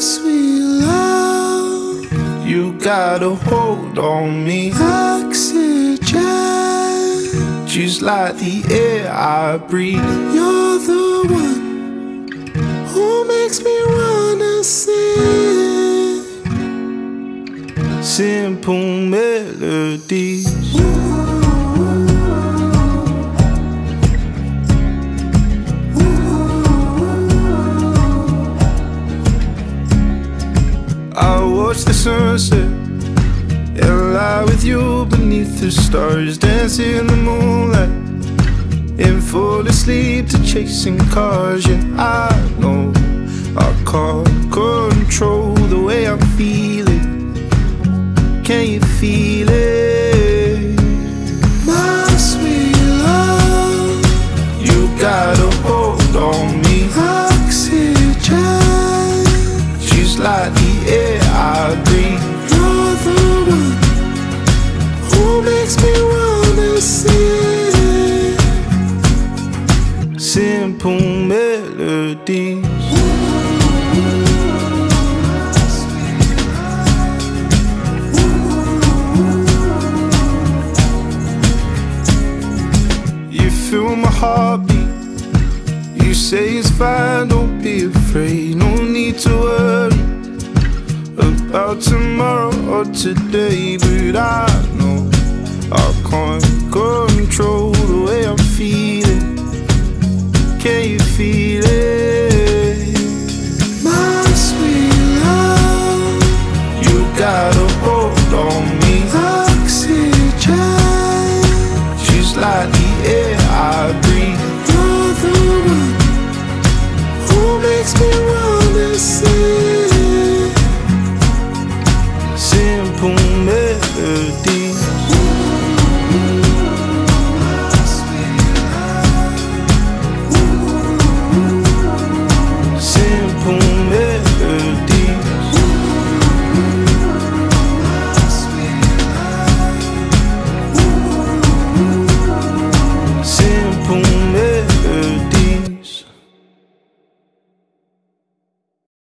sweet love, You got a hold on me, oxygen. just like the air I breathe. You're the one who makes me wanna sing Simple melodies. I watch the sunset and lie with you beneath the stars, dance in the moonlight and fall asleep to chasing cars. Yeah, I know I can't control the way I'm feeling. Can you feel it? my sweet love, You got a hold on me, oxygen. just like the air I breathe. You're the one who makes me wanna sing Simple melodies. You feel my heartbeat. You say it's fine, don't be afraid. No need to worry about tomorrow or today.